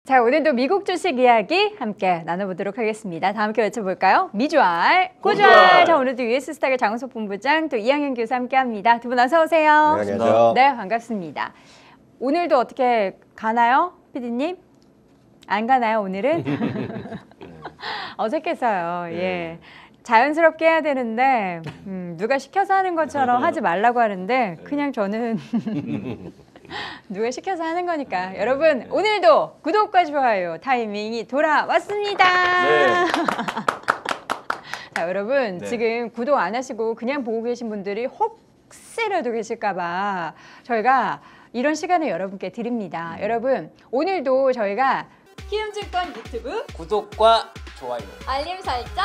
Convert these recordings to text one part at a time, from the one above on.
자, 오늘도 미국 주식 이야기 함께 나눠보도록 하겠습니다. 다 함께 외쳐볼까요? 미주알, 고주알. 자, 오늘도 US스탁의 장은석 본부장 또 이항현 교수 함께합니다. 두 분 어서 오세요. 네, 안녕하세요. 네, 반갑습니다. 오늘도 어떻게 가나요, 피디님? 안 가나요, 오늘은? 어색해서요. 예. 자연스럽게 해야 되는데 누가 시켜서 하는 것처럼 하지 말라고 하는데 그냥 저는 누가 시켜서 하는 거니까. 여러분, 오늘도 구독과 좋아요 타이밍이 돌아왔습니다. 네. 자, 여러분, 네. 지금 구독 안 하시고 그냥 보고 계신 분들이 혹시라도 계실까 봐 저희가 이런 시간을 여러분께 드립니다. 여러분, 오늘도 저희가 키움증권 유튜브 구독과 좋아요. 알림 설정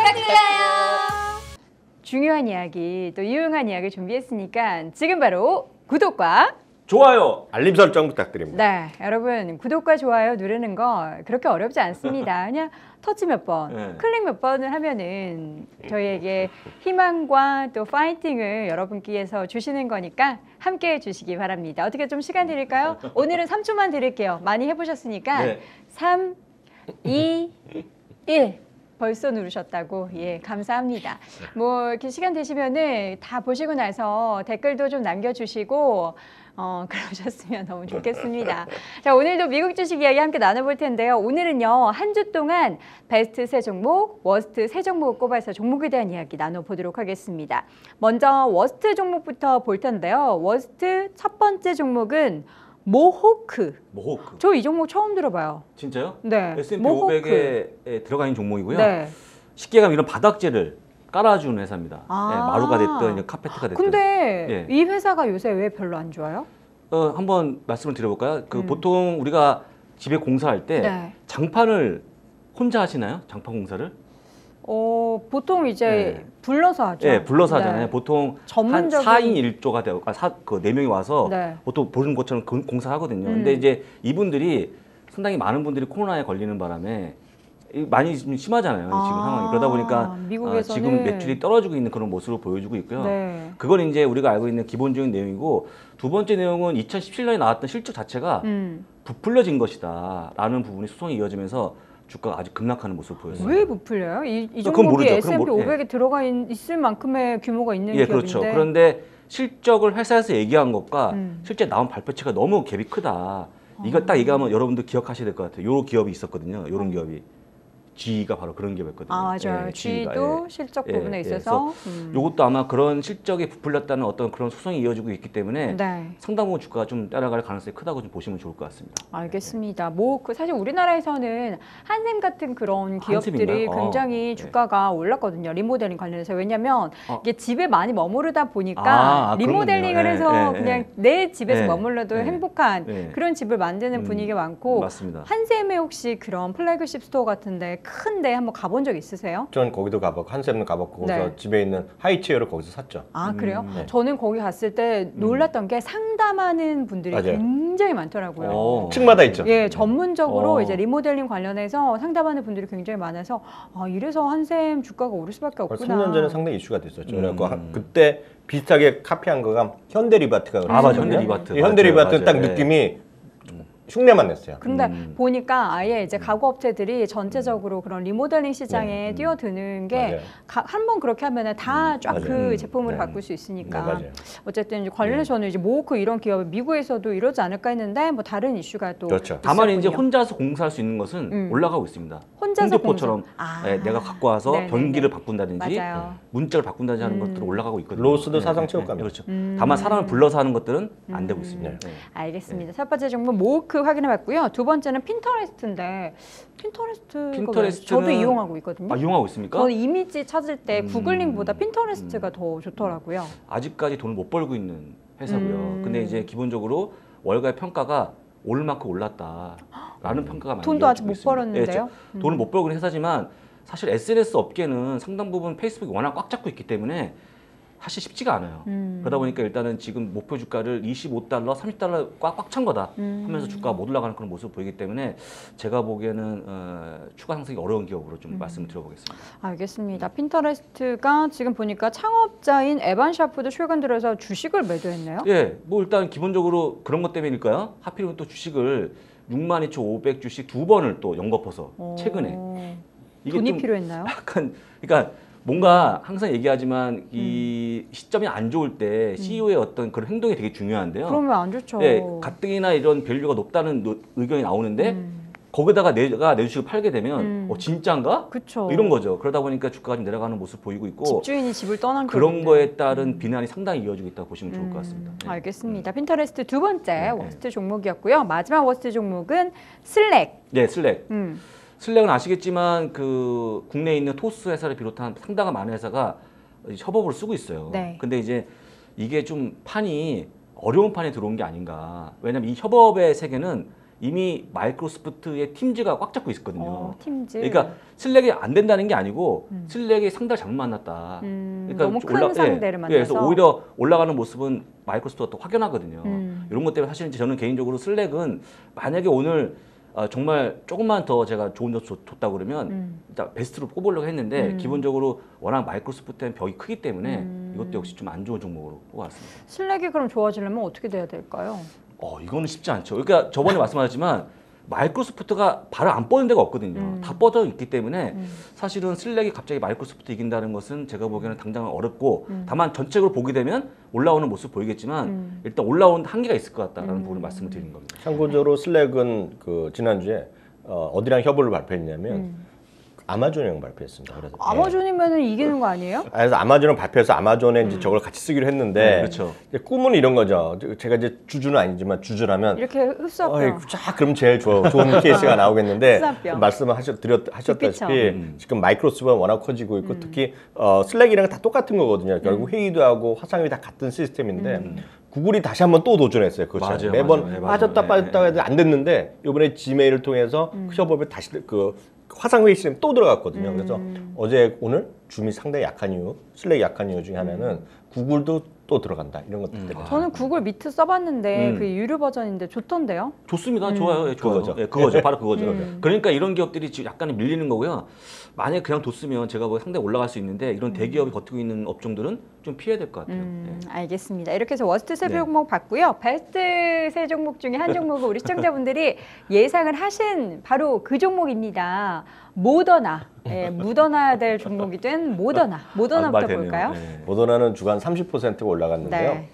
부탁드려요. 중요한 이야기, 또 유용한 이야기 준비했으니까 지금 바로 구독과 좋아요, 알림 설정 부탁드립니다. 네, 여러분 구독과 좋아요 누르는 거 그렇게 어렵지 않습니다. 그냥 터치 몇 번, 네. 클릭 몇 번을 하면은 저희에게 희망과 또 파이팅을 여러분께서 주시는 거니까 함께 해주시기 바랍니다. 어떻게 좀 시간 드릴까요? 오늘은 3초만 드릴게요. 많이 해보셨으니까 네. 3, 2, 1. 벌써 누르셨다고? 예, 감사합니다. 뭐 이렇게 시간 되시면은 다 보시고 나서 댓글도 좀 남겨주시고 그러셨으면 너무 좋겠습니다. 자, 오늘도 미국 주식 이야기 함께 나눠볼 텐데요. 오늘은요, 한 주 동안 베스트 세 종목, 워스트 세 종목을 꼽아서 종목에 대한 이야기 나눠보도록 하겠습니다. 먼저 워스트 종목부터 볼 텐데요. 워스트 첫 번째 종목은 모호크. 모호크. 저 이 종목 처음 들어봐요. 진짜요? 네. S&P 모호크. 500에 들어가 있는 종목이고요. 네. 쉽게 가면 이런 바닥재를 깔아주는 회사입니다. 아. 네, 마루가 됐든 카페트가 됐든. 근데 예. 이 회사가 요새 왜 별로 안 좋아요? 한번 말씀을 드려볼까요? 보통 우리가 집에 공사할 때 네. 장판을 혼자 하시나요? 장판 공사를? 보통 이제 네. 불러서 하죠. 네, 불러서 하잖아요. 네. 보통 전문적인- 한 4인 1조가 되고, 그 4명이 와서 네. 보통 보는 것처럼 공사하거든요. 근데 이제 이분들이 상당히 많은 분들이 코로나에 걸리는 바람에 많이 좀 심하잖아요. 지금 상황이. 그러다 보니까 미국에서는 지금 매출이 떨어지고 있는 그런 모습을 보여주고 있고요. 네. 그건 이제 우리가 알고 있는 기본적인 내용이고, 두 번째 내용은 2017년에 나왔던 실적 자체가 부풀려진 것이다 라는 부분이 소송이 이어지면서 주가가 아주 급락하는 모습을 보였어요. 왜 부풀려요? 이 그건 종목이 모르죠. S&P 그건 500에 들어가 있을 만큼의 규모가 있는 예, 기업인데. 그렇죠. 그런데 실적을 회사에서 얘기한 것과 실제 나온 발표치가 너무 갭이 크다. 이거 딱 얘기하면 여러분들 기억하셔야 될 것 같아요. 요 기업이 있었거든요. 요런 기업이. G가 바로 그런 기업이었거든요. 맞아요. 예, G도 예. 실적 예, 부분에 예. 있어서. 그래서 요것도 아마 그런 실적에 부풀렸다는 어떤 그런 소송이 이어지고 있기 때문에 네. 상당 부분 주가가 좀 따라갈 가능성이 크다고 좀 보시면 좋을 것 같습니다. 알겠습니다. 뭐 사실 우리나라에서는 한샘 같은 그런 기업들이 한샘인가요? 굉장히 네. 주가가 올랐거든요. 리모델링 관련해서. 왜냐하면 이게 집에 많이 머무르다 보니까 리모델링을 그렇군요. 해서 예, 그냥 예. 내 집에서 예, 머물러도 예. 행복한 예. 그런 집을 만드는 분위기가 많고, 맞습니다. 한샘에 혹시 그런 플래그십 스토어 같은데 큰데 한번 가본 적 있으세요? 전 거기도 가봤고 한샘도 가봤고 거기서 네. 집에 있는 하이체어를 거기서 샀죠. 아, 그래요? 네. 저는 거기 갔을 때 놀랐던 게 상담하는 분들이 맞아요. 굉장히 많더라고요. 층마다 있죠. 예, 전문적으로 어. 이제 리모델링 관련해서 상담하는 분들이 굉장히 많아서 이래서 한샘 주가가 오를 수밖에 없구나. 3년 전에 상당히 이슈가 됐었죠. 그래갖고 그때 비슷하게 카피한 거가 현대리바트가 아, 맞아. 그랬거든요. 현대리바트. 이 현대리바트는 맞아요. 딱 예. 느낌이 흉내만 냈어요. 근데 보니까 아예 이제 가구 업체들이 전체적으로 그런 리모델링 시장에 뛰어드는 게 맞아요. 한 번 그렇게 하면은 다 쫙 그 맞아요. 제품으로 네. 바꿀 수 있으니까. 네, 맞아요. 어쨌든 이제 관련해서는 이제 모호크 이런 기업이 미국에서도 이러지 않을까 했는데 뭐 다른 이슈가 또 그렇죠. 다만 이제 있었군요. 혼자서 공사할 수 있는 것은 올라가고 있습니다. 혼자서 홍대포처럼 공사. 아. 예, 내가 갖고 와서 네네네. 변기를 바꾼다든지 맞아요. 문짝을 바꾼다든지 하는 것들은 올라가고 있거든요. 로스도 예, 사상체육관이죠. 그렇죠. 다만 사람을 불러서 하는 것들은 안 되고 있습니다. 네. 예. 알겠습니다. 첫 번째 종목 모호크 확인해봤고요. 두 번째는 핀터레스트인데 핀터레스트는- 저도 이용하고 있거든요. 아, 이용하고 있습니까? 저는 이미지 찾을 때 구글링보다 핀터레스트가 더 좋더라고요. 아직까지 돈을 못 벌고 있는 회사고요. 근데 이제 기본적으로 월가의 평가가 오를 만큼 올랐다라는 평가가 많이 돈도 아직 이어지고 못 있습니다. 벌었는데요? 예, 돈을 못 벌고 있는 회사지만 사실 SNS 업계는 상당 부분 페이스북이 워낙 꽉 잡고 있기 때문에 사실 쉽지가 않아요. 그러다 보니까 일단은 지금 목표 주가를 25달러, 30달러 꽉 찬 거다 하면서 주가가 못 올라가는 그런 모습을 보이기 때문에 제가 보기에는 추가 상승이 어려운 기업으로 좀 말씀을 드려보겠습니다. 알겠습니다. 핀터레스트가 지금 보니까 창업자인 에반 샤프도 최근 들어서 주식을 매도했네요. 예, 뭐 일단 기본적으로 그런 것 때문일까요? 하필이면 또 주식을 62,500주씩 2번을 또 연거푸서 최근에 이게 돈이 좀 필요했나요? 약간 그러니까 뭔가 항상 얘기하지만 이 시점이 안 좋을 때 CEO의 어떤 그런 행동이 되게 중요한데요. 그러면 안 좋죠. 네, 가뜩이나 이런 밸류가 높다는 의견이 나오는데 거기다가 내가 내 주식을 팔게 되면 진짜인가? 그쵸. 이런 거죠. 그러다 보니까 주가가 좀 내려가는 모습 보이고 있고 집주인이 집을 떠난 그런 거거든요. 거에 따른 비난이 상당히 이어지고 있다고 보시면 좋을 것 같습니다. 네. 알겠습니다. 핀터레스트 두 번째 워스트 종목이었고요. 마지막 워스트 종목은 슬랙. 네, 슬랙. 음. 슬랙은 아시겠지만 그 국내에 있는 토스 회사를 비롯한 상당한 많은 회사가 협업을 쓰고 있어요. 네. 근데 이제 이게 좀 판이 어려운 판에 들어온 게 아닌가. 왜냐면 이 협업의 세계는 이미 마이크로소프트의 팀즈가 꽉 잡고 있거든요. 팀즈. 그러니까 슬랙이 안 된다는 게 아니고 슬랙이 상대를 잘못 만났다. 그러니까 너무 큰 상대를 만나서. 그래서 오히려 올라가는 모습은 마이크로소프트가 더 확연하거든요. 이런 것 때문에 사실 저는 개인적으로 슬랙은 만약에 오늘 정말 조금만 더 제가 좋은 점 줬다 그러면 일단 베스트로 뽑으려고 했는데 기본적으로 워낙 마이크로소프트는 벽이 크기 때문에 이것도 역시 좀 안 좋은 종목으로 뽑았습니다. 슬랙이 그럼 좋아지려면 어떻게 돼야 될까요? 이거는 쉽지 않죠. 그러니까 저번에 말씀하셨지만 마이크로소프트가 발을 안 뻗는 데가 없거든요. 다 뻗어 있기 때문에 사실은 슬랙이 갑자기 마이크로소프트 이긴다는 것은 제가 보기에는 당장은 어렵고 다만 전체적으로 보게 되면 올라오는 모습 보이겠지만 일단 올라오는 한계가 있을 것 같다라는 부분을 말씀을 드리는 겁니다. 참고적으로 슬랙은 그 지난주에 어디랑 협업을 발표했냐면 아마존이랑 발표했습니다. 그래서 아마존이면은 이기는 거 아니에요? 그래서 아마존은 발표해서 아마존에 이제 저걸 같이 쓰기로 했는데 그렇죠. 이제 꿈은 이런 거죠. 제가 이제 주주는 아니지만 주주라면 이렇게 흡수합병. 자 그럼 제일 좋은 케이스가 나오겠는데 흡수합병. 말씀을 하셨다시피 빅피처. 지금 마이크로소프트가 워낙 커지고 있고 특히 슬랙이랑 다 똑같은 거거든요. 결국 회의도 하고 화상회의 다 같은 시스템인데 구글이 다시 한번 또 도전했어요. 그렇죠. 맞아요, 매번 맞아요. 빠졌다 빠졌다 해도 안 됐는데 이번에 지메일을 통해서 협업에 다시 그 화상회의 시스템 또 들어갔거든요. 그래서 어제 오늘 줌이 상당히 약한 이유, 슬랙이 약한 이유 중에 하나는 구글도 또 들어간다 이런 것들 때문에. 저는 구글 미트 써봤는데 그 유료 버전인데 좋던데요? 좋습니다. 좋아요. 예, 좋아요. 그거죠. 예, 그거죠. 바로 그거죠. 그러니까 이런 기업들이 지금 약간 밀리는 거고요. 만약에 그냥 뒀으면 제가 뭐 상당히 올라갈 수 있는데 이런 대기업이 버티고 있는 업종들은 좀 피해야 될 것 같아요. 예. 알겠습니다. 이렇게 해서 워스트 세 네. 종목 봤고요. 베스트 세 종목 중에 한 종목을 우리 시청자분들이 예상을 하신 바로 그 종목입니다. 모더나. 예, 묻어놔야 될 종목이 된 모더나부터 말되네요. 볼까요? 예. 모더나는 주간 30%가 올라갔는데요. 네.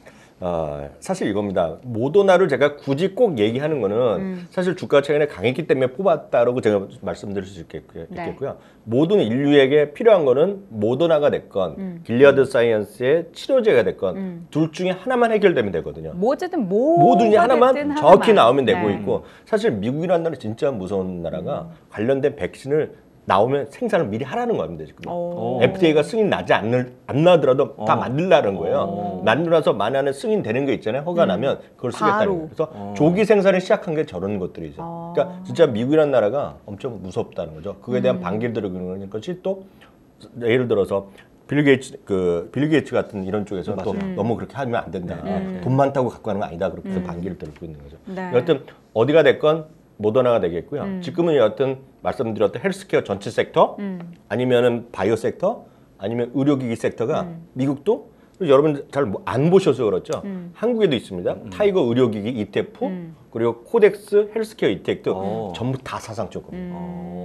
사실 이겁니다. 모더나를 제가 굳이 꼭 얘기하는 거는 사실 주가 최근에 강했기 때문에 뽑았다라고 제가 말씀드릴 수 있겠고요. 모든 인류에게 필요한 거는 모더나가 됐건 길리아드 사이언스의 치료제가 됐건 둘 중에 하나만 해결되면 되거든요. 뭐든 모든 게 하나만 됐든 정확히 하나만. 나오면 되고 네. 있고 사실 미국이라는 나라 진짜 무서운 나라가 관련된 백신을 나오면 생산을 미리 하라는 겁니다 지금. FDA가 승인 나지 안 나더라도 다 만들라는 거예요. 만들어서 만약에 승인 되는 게 있잖아요. 허가 나면 그걸 쓰겠다는 바로. 거예요. 그래서 조기 생산을 시작한 게 저런 것들이죠. 그러니까 진짜 미국이라는 나라가 엄청 무섭다는 거죠. 그거에 대한 반기를 들어주는 것이 또 예를 들어서 빌 게이츠 같은 이런 쪽에서 또 너무 그렇게 하면 안 된다. 돈 많다고 갖고 가는 거 아니다. 그렇게 해서 반기를 들고 있는 거죠. 네. 여하튼 어디가 됐건 모더나가 되겠고요. 지금은 여하튼 말씀드렸던 헬스케어 전체 섹터 아니면은 바이오 섹터 아니면 의료기기 섹터가 미국도 여러분 잘 안 보셔서 그렇죠. 한국에도 있습니다. 타이거 의료기기 ETF 그리고 코덱스 헬스케어 ETF 전부 다 사상적 겁니다.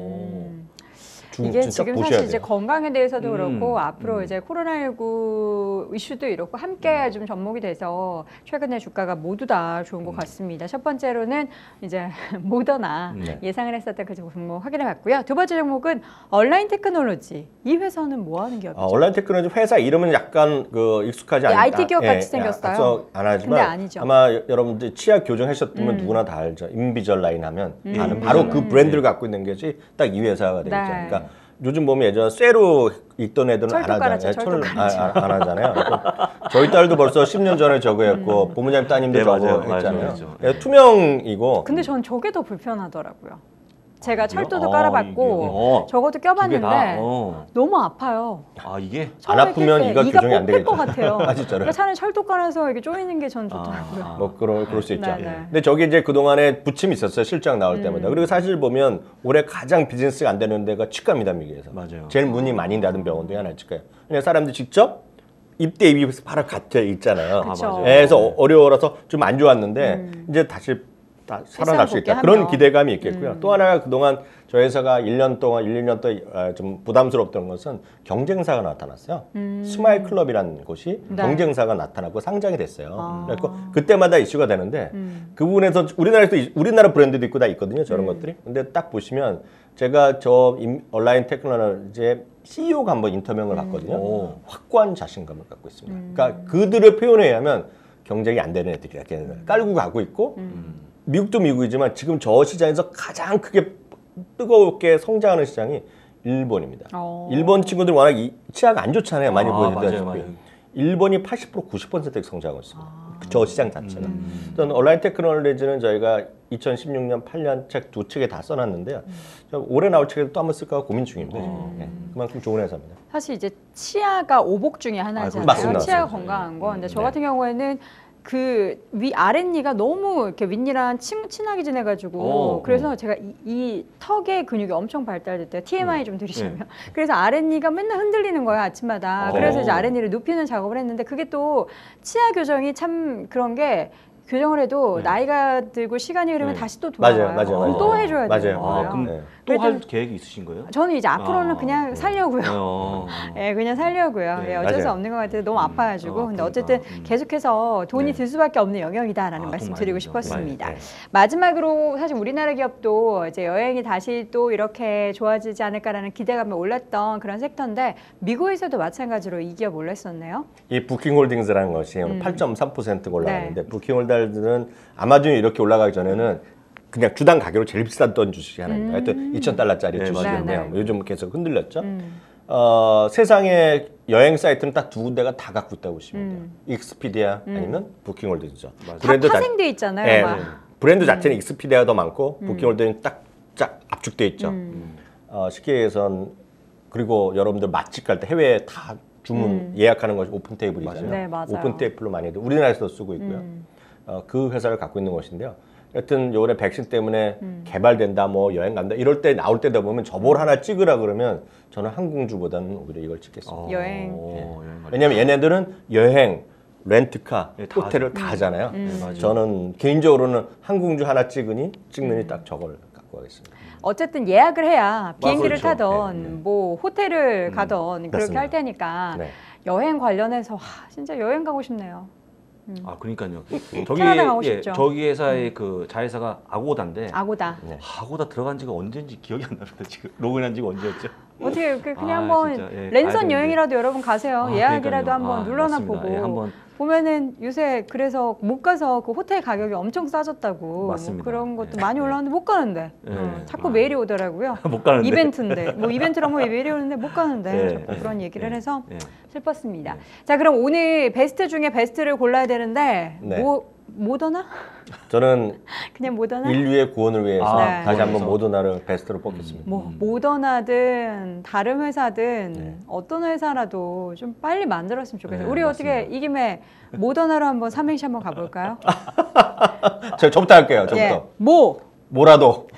이게 진짜 지금 보셔야 사실 이제 돼요. 건강에 대해서도 그렇고 앞으로 이제 코로나19 이슈도 이렇고 함께 좀 접목이 돼서 최근에 주가가 모두 다 좋은 것 같습니다. 첫 번째로는 이제 모더나 예상을 했었던 그 종목 확인해 봤고요. 두 번째 종목은 온라인 테크놀로지. 이 회사는 뭐 하는 기업이죠? 온라인 테크놀로지 회사 이름은 약간 그 익숙하지 않다. IT 기업 같이 생겼어요. 안 하지만 근데 아니죠. 아마 여러분들 치약 교정하셨으면 누구나 다 알죠. 인비절라인 하면 아는 바로 그 브랜드를 갖고 있는 것이 딱 이 회사가 되겠죠. 네. 그러니까 요즘 보면 예전에 쇠로 읽던 애들은 안 철도 깔았죠, 하잖아요. 철도 깔았죠. 안 하잖아요. 저희 딸도 벌써 10년 전에 저거 했고 부모님 따님도 네, 저거 맞아요. 했잖아요. 맞아요. 예, 투명이고 근데 전 저게 더 불편하더라고요. 제가 철도도 이게? 깔아봤고 저것도 두 개 다. 껴봤는데 너무 아파요. 이게 안 처음에 아프면 낄 때 이가 교정이 안 뽑힐 것 되겠죠. 같아요. 아, 진짜로요? 그러니까 차라리 철도 깔아서 이렇게 조이는 게 전 좋더라고요. 뭐 그럴 수 있죠. 네, 네. 근데 저게 이제 그동안에 부침이 있었어요. 실적 나올 때마다. 그리고 사실 보면 올해 가장 비즈니스가 안 되는 데가 치과입니다. 미국에서. 맞아요. 제일 문이 많이 닫은 병원 중에 하나 치과예요. 그냥 사람들이 직접 입대 입입해서 바로 갇혀 있잖아요. 그쵸. 맞아요. 그래서 어려워서 좀 안 좋았는데 이제 다시 다 살아날 수 있다. 일상 그런 복귀하면. 기대감이 있겠고요. 또 하나가 그동안 저희 회사가 1년 동안 좀 부담스럽던 것은 경쟁사가 나타났어요. 스마일 클럽이라는 곳이 네. 경쟁사가 나타나고 상장이 됐어요. 그래서 그때마다 이슈가 되는데 그 부분에서 우리나라 브랜드도 있고 다 있거든요. 저런 것들이. 근데 딱 보시면 제가 온라인 테크놀로지의 CEO가 한번 인터뷰를 봤거든요. 확고한 자신감을 갖고 있습니다. 그러니까 그들의 표현에 의하면 경쟁이 안 되는 애들이라 깔고 가고 있고 미국도 미국이지만 지금 저 시장에서 가장 크게 뜨겁게 성장하는 시장이 일본입니다. 일본 친구들 워낙 치아가 안 좋잖아요. 많이 보여드렸다시피. 일본이 80% 90%씩 성장하고 있습니다. 저 시장 자체가. 저는 온라인 테크놀로지는 저희가 2016년, 8년 책 두 책에 다 써놨는데요. 올해 나올 책에도 또 한번 쓸까 고민 중입니다. 네. 그만큼 좋은 회사입니다. 사실 이제 치아가 오복 중에 하나잖아요. 맞습니다. 치아가 맞습니다. 건강한 거. 근데 저 같은 경우에는 그 위 아랫니가 너무 이렇게 윗니랑 친하게 지내가지고 그래서 제가 이 턱의 근육이 엄청 발달됐대요. TMI 좀 들으시면. 그래서 아랫니가 맨날 흔들리는 거예요 아침마다. 그래서 이제 아랫니를 눕히는 작업을 했는데 그게 또 치아 교정이 참 그런 게 교정을 해도 나이가 들고 시간이 흐르면 다시 또 돌아와요. 맞아요. 그럼 또 해줘야 되는 거예요. 그럼 또 할 계획이 있으신 거예요? 저는 이제 앞으로는 그냥 살려고요. 예, 그냥 살려고요. 예, 어쩔 수 맞아요. 없는 것 같아요. 너무 아파가지고. 근데 어쨌든 그러니까. 계속해서 돈이 들 수밖에 없는 영역이다라는 돈 말씀 많이 드리고 들죠. 싶었습니다. 네. 마지막으로 사실 우리나라 기업도 이제 여행이 다시 또 이렇게 좋아지지 않을까라는 기대감이 올랐던 그런 섹터인데 미국에서도 마찬가지로 이 기업 올랐었네요. 이 부킹홀딩스라는 것이 오늘 8.3% 올라가는데 부킹홀딩스는 아마존이 이렇게 올라가기 전에는 그냥 주당 가격으로 제일 비쌌던 주식이 하나입니다. 하여튼 $2,000짜리 주식인데요. 요즘 계속 흔들렸죠. 세상에 여행 사이트는 딱 두 군데가 다 갖고 있다고 보시면 돼요. 익스피디아 아니면 부킹홀딩스죠. 다 파생돼 있잖아요. 네, 막. 브랜드 자체는 익스피디아가 더 많고 부킹홀딩은 딱 압축돼 있죠. 쉽게 얘기해서 그리고 여러분들 맛집 갈 때 해외에 다 주문 예약하는 것이 오픈 테이블이잖아요. 네, 맞아요. 오픈 테이블로 많이들 우리나라에서도 쓰고 있고요. 그 회사를 갖고 있는 것인데요. 여튼 요번에 백신 때문에 개발된다, 뭐 여행 간다 이럴 때 나올 때다 보면 저볼 하나 찍으라 그러면 저는 항공주보다는 오히려 이걸 찍겠습니다. 여행. 왜냐하면 얘네들은 여행, 렌트카, 다 호텔을 다 하잖아요. 맞아요. 저는 개인적으로는 항공주 하나 찍으니 딱 저걸 갖고 가겠습니다. 어쨌든 예약을 해야 비행기를 그렇죠. 타던 뭐 호텔을 가던 그렇게 맞습니다. 할 테니까 네. 여행 관련해서 진짜 여행 가고 싶네요. 그러니까요. 캐나다 가고 싶죠. 저기 회사의 그 자회사가 아고다인데 아고다. 아고다 들어간 지가 언제인지 기억이 안 납니다. 지금 로그인한 지가 언제였죠? 어떻게 그냥 아, 한번 진짜, 예, 가야 랜선 되는데. 여행이라도 여러분 가세요. 예약이라도 그러니까요. 한번 눌러나 맞습니다. 보고 예, 한번. 보면은 요새 그래서 못 가서 그 호텔 가격이 엄청 싸졌다고 맞습니다. 그런 것도 예. 많이 올라왔는데 못 가는데 자꾸 메일이 오더라고요. 못 가는데. 이벤트인데 뭐 이벤트라고 메일이 오는데 못 가는데 자꾸 그런 얘기를 해서 슬펐습니다. 자 그럼 오늘 베스트 중에 베스트를 골라야 되는데 네. 모더나? 저는 그냥 모더나? 인류의 구원을 위해서 네. 다시 한번 그래서. 모더나를 베스트로 뽑겠습니다. 뭐 모더나든 다른 회사든 어떤 회사라도 좀 빨리 만들었으면 좋겠어요. 네, 우리 맞습니다. 어떻게 이 김에 모더나로 한번 삼행시 한번 가볼까요? 저부터 할게요. 저부터. 예. 뭐라도.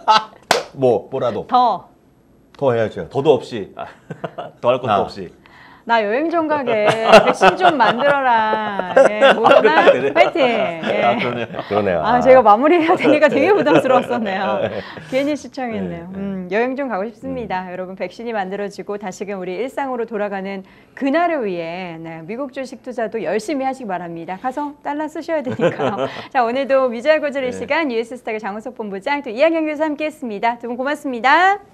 뭐라도. 더 해야죠. 더도 없이 더 할 것도 아. 없이. 나 여행 좀 가게 백신 좀 만들어라. 예, 모더나 화이팅. 예. 그러네요. 아, 제가 마무리해야 되니까 되게 부담스러웠었네요. 괜히 시청했네요. 여행 좀 가고 싶습니다. 여러분 백신이 만들어지고 다시금 우리 일상으로 돌아가는 그날을 위해 미국 주식 투자도 열심히 하시기 바랍니다. 가서 달러 쓰셔야 되니까요. 자 오늘도 미주알 고졸의 시간 US스탁의 장우석 본부장 또 이학영 교수 함께했습니다. 두 분 고맙습니다.